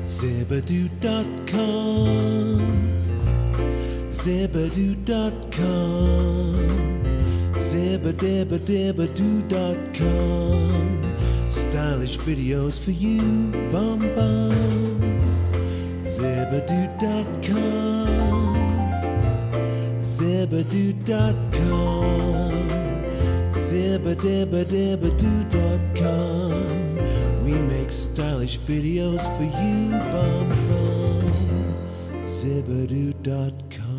Zibadoo.com, Zibadoo.com, Zibadibadibadoo.com. Stylish videos for you, bum bum. Zibadoo.com, Zibadoo.com, Zibadibadibadoo.com. We make stylish videos for you, bum bum. Zibadoo.com.